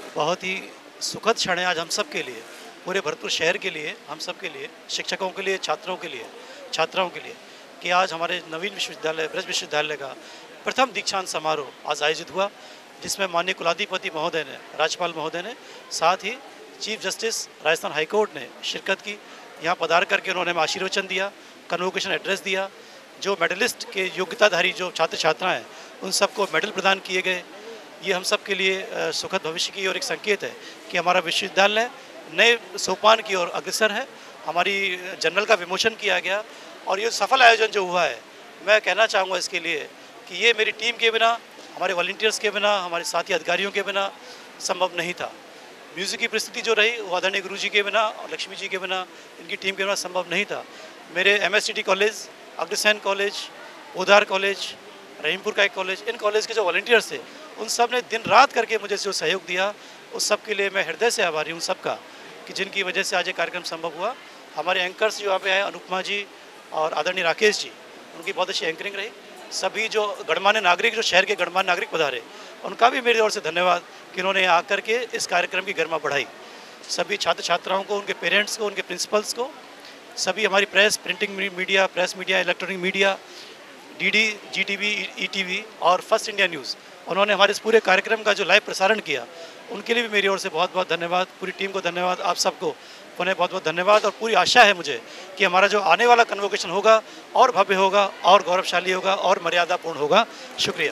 बहुत ही सुखद क्षण है आज हम सब के लिए, पूरे भरतपुर शहर के लिए, हम सब के लिए, शिक्षकों के लिए, छात्रों के लिए, छात्राओं के लिए, कि आज हमारे नवीन विश्वविद्यालय ब्रज विश्वविद्यालय का प्रथम दीक्षांत समारोह आज आयोजित हुआ, जिसमें माननीय कुलाधिपति महोदय ने, राज्यपाल महोदय ने, साथ ही चीफ जस्टिस राजस्थान हाईकोर्ट ने शिरकत की। यहाँ पधार करके उन्होंने हमें आशीर्वचन दिया, कन्वोकेशन एड्रेस दिया। जो मेडलिस्ट के योग्यताधारी जो छात्र छात्रा हैं उन सबको मेडल प्रदान किए गए। ये हम सब के लिए सुखद भविष्य की और एक संकेत है कि हमारा विश्वविद्यालय नए सोपान की ओर अग्रसर है। हमारी जर्नल का विमोचन किया गया और ये सफल आयोजन जो हुआ है, मैं कहना चाहूँगा इसके लिए कि ये मेरी टीम के बिना, हमारे वॉलंटियर्स के बिना, हमारे साथी अधिकारियों के बिना संभव नहीं था। म्यूज़िक की परिस्थिति जो रही वो आदरणीय गुरु जी के बिना और लक्ष्मी जी के बिना, इनकी टीम के बिना संभव नहीं था। मेरे MSCT college, Agrasen college, Udar college, Rahimpur का एक कॉलेज, इन कॉलेज के जो वॉलंटियर्स थे उन सब ने दिन रात करके मुझे जो सहयोग दिया, उस सब के लिए मैं हृदय से आभारी हूँ सबका, कि जिनकी वजह से आज ये कार्यक्रम संभव हुआ। हमारे एंकर्स जो यहाँ पे आए, अनुपमा जी और आदरणीय राकेश जी, उनकी बहुत अच्छी एंकरिंग रही। सभी जो गणमान्य नागरिक, जो शहर के गणमान्य नागरिक पधारे, उनका भी मेरी ओर से धन्यवाद कि उन्होंने आकर के इस कार्यक्रम की गरिमा बढ़ाई। सभी छात्र छात्राओं को, उनके पेरेंट्स को, उनके प्रिंसिपल्स को, सभी हमारी press, printing media, press media, electronic media, DD, GTV, ETV और फर्स्ट इंडिया न्यूज़, उन्होंने हमारे इस पूरे कार्यक्रम का जो लाइव प्रसारण किया, उनके लिए भी मेरी ओर से बहुत बहुत धन्यवाद। पूरी टीम को धन्यवाद, आप सबको पुनः बहुत बहुत धन्यवाद। और पूरी आशा है मुझे कि हमारा जो आने वाला कन्वोकेशन होगा और भव्य होगा, और गौरवशाली होगा, और मर्यादापूर्ण होगा। शुक्रिया।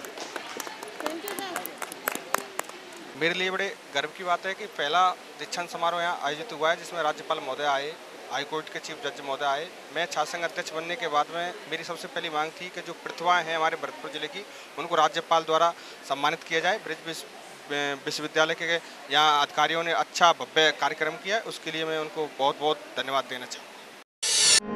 मेरे लिए बड़े गर्व की बात है कि पहला दीक्षांत समारोह यहाँ आयोजित हुआ है, जिसमें राज्यपाल महोदय आए, हाईकोर्ट के चीफ जज महोदय आए। मैं छात्र संघ अध्यक्ष बनने के बाद में मेरी सबसे पहली मांग थी कि जो प्रतिभाएं हैं हमारे भरतपुर जिले की, उनको राज्यपाल द्वारा सम्मानित किया जाए। ब्रज विश्वविद्यालय के यहाँ अधिकारियों ने अच्छा भव्य कार्यक्रम किया, उसके लिए मैं उनको बहुत बहुत धन्यवाद देना चाहूँगा।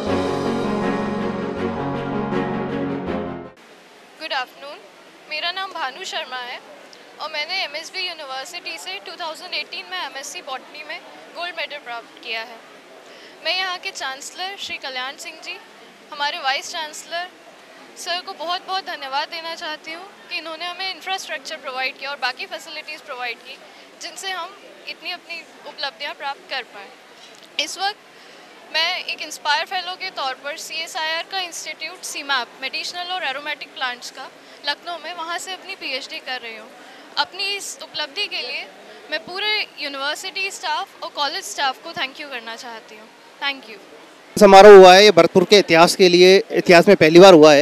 गुड आफ्टरनून, मेरा नाम भानु शर्मा है और मैंने MSB यूनिवर्सिटी से 2018 में MSc बॉटनी में गोल्ड मेडल प्राप्त किया है। मैं यहाँ के चांसलर श्री कल्याण सिंह जी, हमारे वाइस चांसलर सर को बहुत बहुत धन्यवाद देना चाहती हूँ कि इन्होंने हमें इंफ्रास्ट्रक्चर प्रोवाइड किया और बाकी फैसिलिटीज़ प्रोवाइड की, जिनसे हम इतनी अपनी उपलब्धियाँ प्राप्त कर पाएँ। इस वक्त मैं एक इंस्पायर फेलो के तौर पर CSIR का इंस्टीट्यूट CMAP मेडिसिनल और एरोमेटिक प्लांट्स का लखनऊ में, वहाँ से अपनी PhD कर रही हूँ। अपनी इस उपलब्धि के लिए मैं पूरे यूनिवर्सिटी स्टाफ और कॉलेज स्टाफ को थैंक यू करना चाहती हूँ। Thank you. समारोह हुआ है, ये भरतपुर के इतिहास के लिए, इतिहास में पहली बार हुआ है।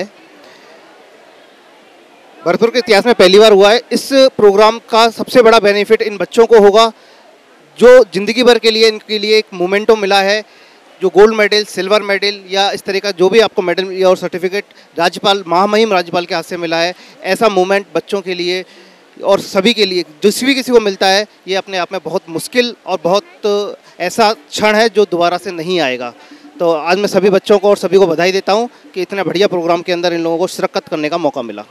भरतपुर के इतिहास में पहली बार हुआ है। इस प्रोग्राम का सबसे बड़ा बेनिफिट इन बच्चों को होगा जो ज़िंदगी भर के लिए, इनके लिए एक मोमेंटो मिला है, जो गोल्ड मेडल, सिल्वर मेडल या इस तरह का जो भी आपको मेडल और सर्टिफिकेट राज्यपाल, महामहिम राज्यपाल के हाथ से मिला है, ऐसा मोमेंट बच्चों के लिए और सभी के लिए, जिस भी किसी को मिलता है, ये अपने आप में बहुत मुश्किल और बहुत ऐसा क्षण है जो दोबारा से नहीं आएगा। तो आज मैं सभी बच्चों को और सभी को बधाई देता हूँ कि इतने बढ़िया प्रोग्राम के अंदर इन लोगों को शिरकत करने का मौका मिला।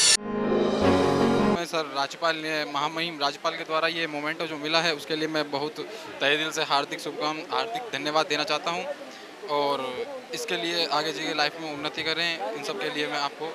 मैं सर राज्यपाल ने, महामहिम राज्यपाल के द्वारा ये मोमेंटो जो मिला है, उसके लिए मैं बहुत तहे दिल से हार्दिक धन्यवाद देना चाहता हूँ और इसके लिए आगे जी लाइफ में उन्नति करें, इन सब के लिए मैं आपको।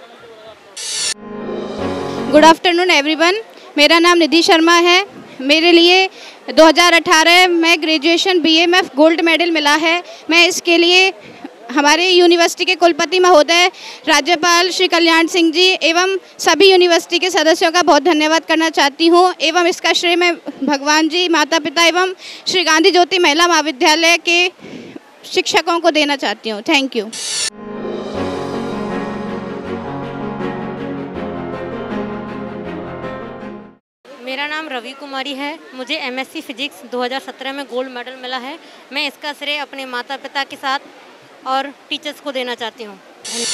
गुड आफ्टरनून एवरीवन, मेरा नाम निधि शर्मा है। मेरे लिए 2018 में ग्रेजुएशन BMF गोल्ड मेडल मिला है। मैं इसके लिए हमारे यूनिवर्सिटी के कुलपति महोदय, राज्यपाल श्री कल्याण सिंह जी एवं सभी यूनिवर्सिटी के सदस्यों का बहुत धन्यवाद करना चाहती हूँ एवं इसका श्रेय मैं भगवान जी, माता पिता एवं श्री गांधी ज्योति महिला महाविद्यालय के शिक्षकों को देना चाहती हूँ। Thank you. मेरा नाम रवि कुमारी है। मुझे MSc फिजिक्स 2017 में गोल्ड मेडल मिला है। मैं इसका श्रेय अपने माता पिता के साथ और टीचर्स को देना चाहती हूँ।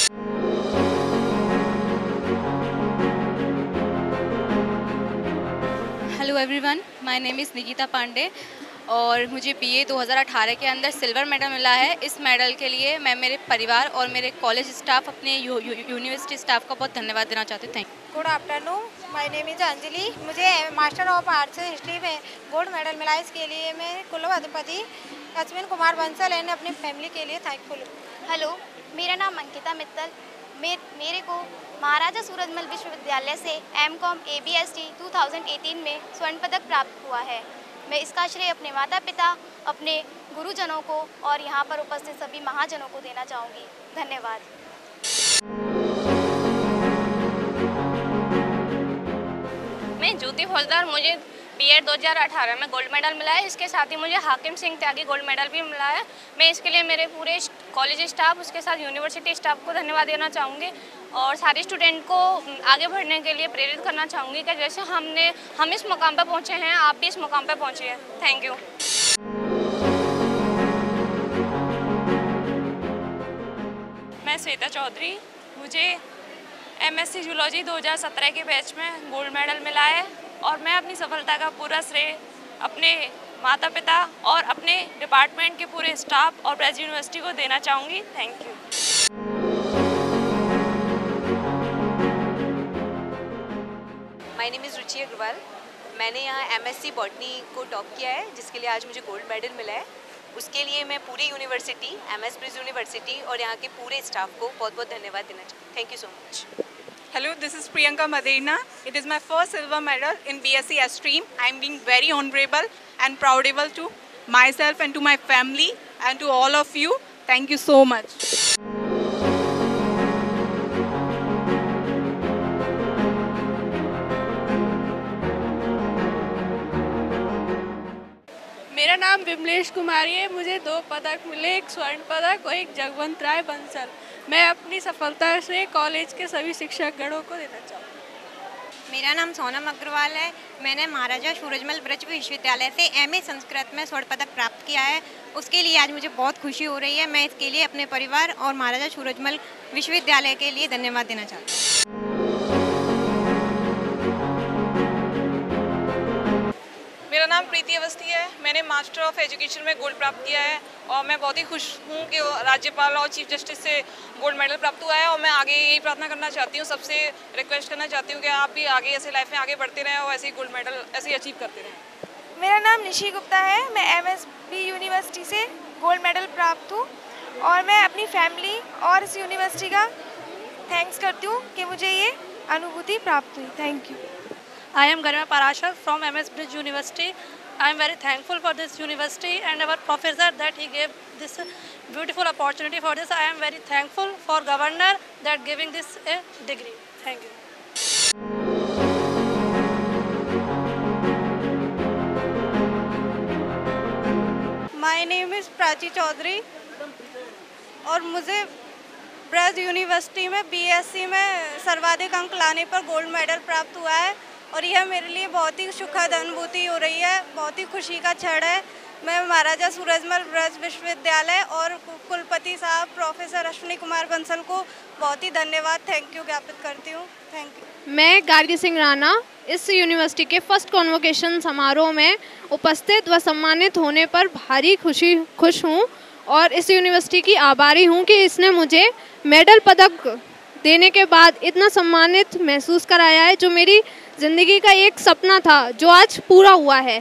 Hello everyone, my name is Nikita Pandey और मुझे BA 2018 के अंदर सिल्वर मेडल मिला है। इस मेडल के लिए मैं मेरे परिवार और मेरे कॉलेज स्टाफ, अपने यूनिवर्सिटी स्टाफ का बहुत धन्यवाद देना चाहती हूँ। Thank you. Good afternoon, my name is Anjali. मुझे मास्टर ऑफ आर्ट्स हिस्ट्री में गोल्ड मेडल मिला। इसके लिए मैं कुलपति अश्विन कुमार बंसल एंड अपनी फैमिली के लिए थैंकफुल हूँ। हेलो, मेरा नाम अंकिता मित्तल। मेरे को महाराजा सूरजमल विश्वविद्यालय से M.Com ABST 2018 में स्वर्ण पदक प्राप्त हुआ है। मैं इसका श्रेय अपने माता पिता, अपने गुरुजनों को और यहाँ पर उपस्थित सभी महाजनों को देना चाहूँगी। धन्यवाद। मैं ज्योति फौजदार, मुझे B.Ed 2018 में गोल्ड मेडल मिला है। इसके साथ ही मुझे हाकिम सिंह त्यागी गोल्ड मेडल भी मिला है। मैं इसके लिए मेरे पूरे कॉलेज स्टाफ, उसके साथ यूनिवर्सिटी स्टाफ को धन्यवाद देना चाहूँगी और सारे स्टूडेंट को आगे बढ़ने के लिए प्रेरित करना चाहूँगी कि जैसे हम इस मुकाम पर पहुँचे हैं, आप भी इस मुकाम पर पहुँचिए। Thank you. मैं श्वेता चौधरी, मुझे MSc जूलॉजी 2017 के बैच में गोल्ड मेडल मिला है और मैं अपनी सफलता का पूरा श्रेय अपने माता पिता और अपने डिपार्टमेंट के पूरे स्टाफ और ब्रज यूनिवर्सिटी को देना चाहूँगी। Thank you. My name is Ruchi Agarwal. मैंने यहाँ MSc बॉटनी को टॉप किया है, जिसके लिए आज मुझे गोल्ड मेडल मिला है। उसके लिए मैं पूरी यूनिवर्सिटी, MS ब्रिज यूनिवर्सिटी और यहाँ के पूरे स्टाफ को बहुत बहुत धन्यवाद देना चाहूँ। Thank you so much. Hello, this is Priyanka Maderna. It is my first silver medal in BSc stream. I am being very honorable and proudable to myself and to my family and to all of you. Thank you so much. मेरा नाम विमलेश कुमारी है। मुझे 2 पदक मिले, एक स्वर्ण पदक और एक जगवंत राय बंसल। मैं अपनी सफलता से कॉलेज के सभी शिक्षकगणों को देना चाहूँगी। मेरा नाम सोनम अग्रवाल है। मैंने महाराजा सूरजमल ब्रज विश्वविद्यालय से MA संस्कृत में स्वर्ण पदक प्राप्त किया है। उसके लिए आज मुझे बहुत खुशी हो रही है। मैं इसके लिए अपने परिवार और महाराजा सूरजमल विश्वविद्यालय के लिए धन्यवाद देना चाहती हूँ। मेरा नाम प्रीति अवस्थी है। मैंने मास्टर ऑफ एजुकेशन में गोल्ड प्राप्त किया है और मैं बहुत ही खुश हूँ कि राज्यपाल और चीफ जस्टिस से गोल्ड मेडल प्राप्त हुआ है और मैं आगे यही प्रार्थना करना चाहती हूँ, सबसे रिक्वेस्ट करना चाहती हूँ कि आप भी आगे ऐसे लाइफ में आगे बढ़ते रहें और ऐसे ही गोल्ड मेडल ऐसे ही अचीव करते रहें। मेरा नाम निशी गुप्ता है। मैं MSB यूनिवर्सिटी से गोल्ड मेडल प्राप्त हूँ और मैं अपनी फैमिली और इस यूनिवर्सिटी का थैंक्स करती हूँ कि मुझे ये अनुभूति प्राप्त हुई। Thank you. I am Garima Parashar from MS Bridge University. I am very thankful for this university and our professor that he gave this beautiful opportunity for this. I am very thankful for governor that giving this a degree. Thank you. My name is Prachi Chaudhary और मुझे Braj university में BSc में सर्वाधिक अंक लाने पर gold medal प्राप्त हुआ है और यह मेरे लिए बहुत ही सुखद अनुभूति हो रही है, बहुत ही खुशी का क्षण है। मैं महाराजा सूरजमल ब्रज विश्वविद्यालय और कुलपति साहब प्रोफेसर अश्विनी कुमार बंसल को बहुत ही धन्यवाद, थैंक यू ज्ञापित करती हूँ। Thank you. मैं गार्गी सिंह राणा इस यूनिवर्सिटी के फर्स्ट कॉन्वोकेशन समारोह में उपस्थित व सम्मानित होने पर भारी खुश हूँ और इस यूनिवर्सिटी की आभारी हूँ कि इसने मुझे मेडल पदक देने के बाद इतना सम्मानित महसूस कराया है, जो मेरी ज़िंदगी का एक सपना था जो आज पूरा हुआ है।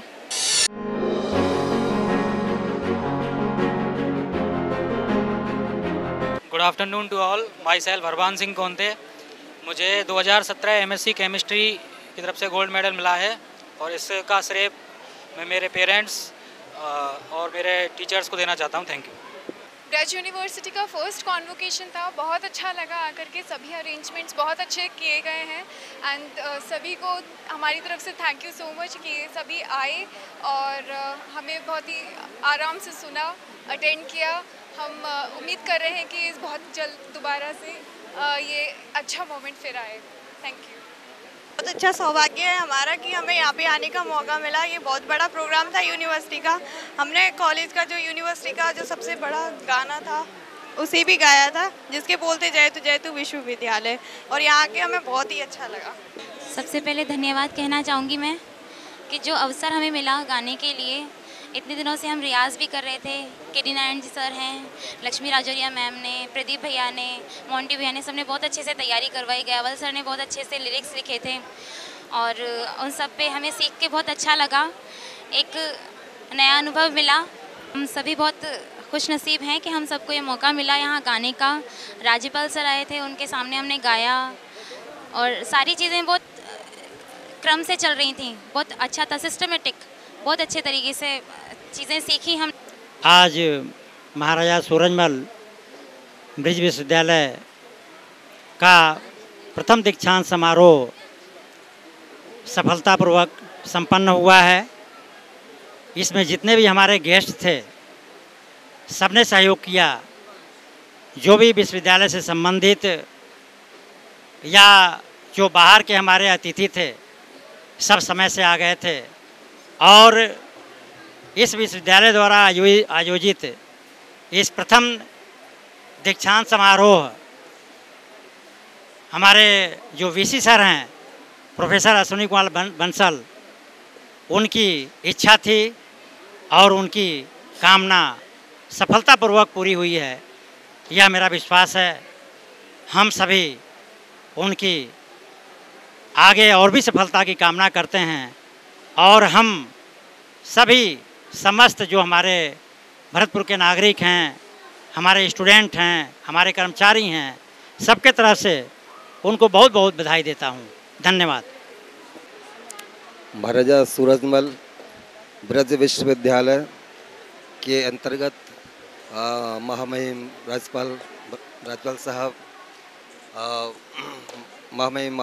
Good afternoon to all. Myself Harban Singh Konte. मुझे 2017 MSc केमिस्ट्री की तरफ से गोल्ड मेडल मिला है और इसका श्रेय मैं मेरे पेरेंट्स और मेरे टीचर्स को देना चाहता हूँ। Thank you. ब्रज यूनिवर्सिटी का फर्स्ट कॉन्वोकेशन था, बहुत अच्छा लगा आकर के। सभी अरेंजमेंट्स बहुत अच्छे किए गए हैं एंड सभी को हमारी तरफ से थैंक यू सो मच कि सभी आए और हमें बहुत ही आराम से सुना, अटेंड किया। हम उम्मीद कर रहे हैं कि बहुत जल्द दोबारा से ये अच्छा मोमेंट फिर आए। Thank you. बहुत अच्छा सौभाग्य है हमारा कि हमें यहाँ पे आने का मौका मिला। ये बहुत बड़ा प्रोग्राम था यूनिवर्सिटी का। हमने कॉलेज का जो यूनिवर्सिटी का जो सबसे बड़ा गाना था उसे भी गाया था, जिसके बोलते जयतु विश्वविद्यालय, और यहाँ के हमें बहुत ही अच्छा लगा। सबसे पहले धन्यवाद कहना चाहूँगी मैं कि जो अवसर हमें मिला गाने के लिए। इतने दिनों से हम रियाज़ भी कर रहे थे। KD नारायण जी सर हैं, लक्ष्मी राजौरिया मैम ने, प्रदीप भैया ने, मोंटी भैया ने, सबने बहुत अच्छे से तैयारी करवाई। गयावल सर ने बहुत अच्छे से लिरिक्स लिखे थे और उन सब पे हमें सीख के बहुत अच्छा लगा, एक नया अनुभव मिला। हम सभी बहुत खुश नसीब हैं कि हम सबको ये मौका मिला यहाँ गाने का। राज्यपाल सर आए थे, उनके सामने हमने गाया और सारी चीज़ें बहुत क्रम से चल रही थी, बहुत अच्छा था, सिस्टमेटिक, बहुत अच्छे तरीके से चीज़ें सीखी हम। आज महाराजा सूरजमल ब्रिज विश्वविद्यालय का प्रथम दीक्षांत समारोह सफलतापूर्वक संपन्न हुआ है। इसमें जितने भी हमारे गेस्ट थे सबने सहयोग किया। जो भी विश्वविद्यालय से संबंधित या जो बाहर के हमारे अतिथि थे सब समय से आ गए थे और इस विश्वविद्यालय द्वारा आयोजित इस प्रथम दीक्षांत समारोह हमारे जो वीसी सर हैं प्रोफेसर अश्विनी कुमार बंसल, उनकी इच्छा थी और उनकी कामना सफलतापूर्वक पूरी हुई है, यह मेरा विश्वास है। हम सभी उनकी आगे और भी सफलता की कामना करते हैं और हम सभी समस्त जो हमारे भरतपुर के नागरिक हैं, हमारे स्टूडेंट हैं, हमारे कर्मचारी हैं, सबके तरफ से उनको बहुत बहुत बधाई देता हूँ। धन्यवाद। महाराजा सूरजमल ब्रज विश्वविद्यालय के अंतर्गत महामहिम राज्यपाल साहब, महामहिम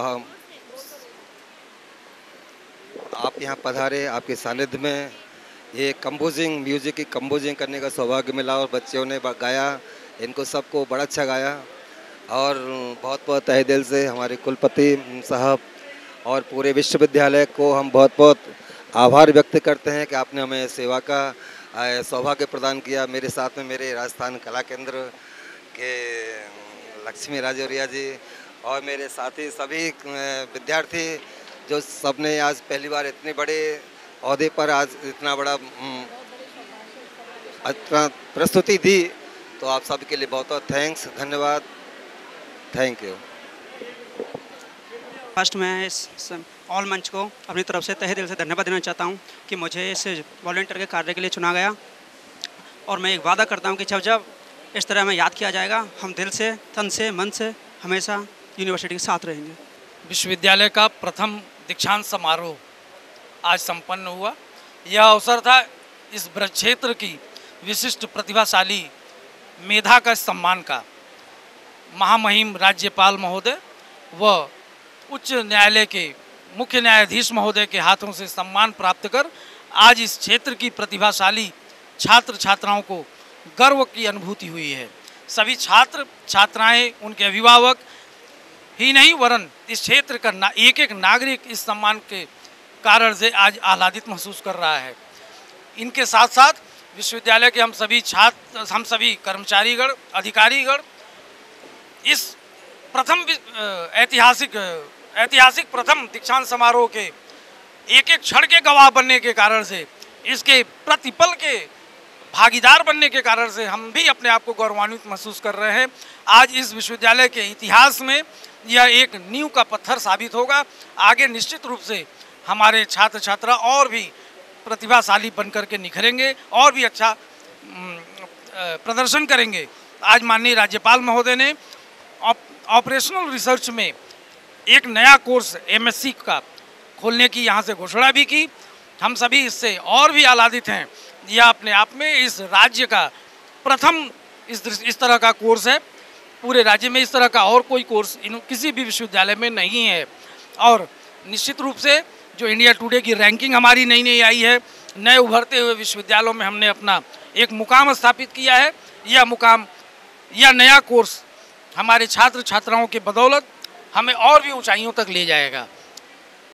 आप यहाँ पधारे, आपके सानिध्य में ये कंपोजिंग म्यूजिक की कंपोजिंग करने का सौभाग्य मिला और बच्चों ने गाया, इनको सबको बड़ा अच्छा गाया और बहुत बहुत तहे दिल से हमारे कुलपति साहब और पूरे विश्वविद्यालय को हम बहुत बहुत आभार व्यक्त करते हैं कि आपने हमें सेवा का सौभाग्य प्रदान किया। मेरे साथ में मेरे राजस्थान कला केंद्र के लक्ष्मी राजौरिया जी और मेरे साथी सभी विद्यार्थी जो सबने आज पहली बार इतने बड़े ओहदे पर आज इतना बड़ा प्रस्तुति दी, तो आप सबके लिए बहुत बहुत थैंक्स, धन्यवाद, थैंक यू। फर्स्ट मैं इस ऑल मंच को अपनी तरफ से तहे दिल से धन्यवाद देना चाहता हूं कि मुझे इस वॉलंटियर के कार्य के लिए चुना गया और मैं एक वादा करता हूं कि जब जब इस तरह हमें याद किया जाएगा हम दिल से, तन से, मन से हमेशा यूनिवर्सिटी के साथ रहेंगे। विश्वविद्यालय का प्रथम दीक्षांत समारोह आज संपन्न हुआ। यह अवसर था इस ब्रज क्षेत्र की विशिष्ट प्रतिभाशाली मेधा का सम्मान का। महामहिम राज्यपाल महोदय व उच्च न्यायालय के मुख्य न्यायाधीश महोदय के हाथों से सम्मान प्राप्त कर आज इस क्षेत्र की प्रतिभाशाली छात्र छात्राओं को गर्व की अनुभूति हुई है। सभी छात्र छात्राएं, उनके अभिभावक ही नहीं वरन इस क्षेत्र का एक एक नागरिक इस सम्मान के कारण से आज आह्लादित महसूस कर रहा है। इनके साथ साथ विश्वविद्यालय के हम सभी छात्र, हम सभी कर्मचारीगण, अधिकारीगण इस प्रथम ऐतिहासिक प्रथम दीक्षांत समारोह के एक एक क्षण के गवाह बनने के कारण से, इसके प्रतिपल के भागीदार बनने के कारण से हम भी अपने आप को गौरवान्वित महसूस कर रहे हैं। आज इस विश्वविद्यालय के इतिहास में यह एक नींव का पत्थर साबित होगा। आगे निश्चित रूप से हमारे छात्र छात्रा और भी प्रतिभाशाली बनकर के निखरेंगे और भी अच्छा प्रदर्शन करेंगे। आज माननीय राज्यपाल महोदय ने ऑपरेशनल रिसर्च में एक नया कोर्स एमएससी का खोलने की यहाँ से घोषणा भी की। हम सभी इससे और भी आह्लादित हैं। यह अपने आप में इस राज्य का प्रथम इस तरह का कोर्स है। पूरे राज्य में इस तरह का और कोई कोर्स किसी भी विश्वविद्यालय में नहीं है। और निश्चित रूप से जो इंडिया टुडे की रैंकिंग हमारी नई नई आई है, नए उभरते हुए विश्वविद्यालयों में हमने अपना एक मुकाम स्थापित किया है। यह मुकाम, यह नया कोर्स हमारे छात्र छात्राओं के बदौलत हमें और भी ऊंचाइयों तक ले जाएगा।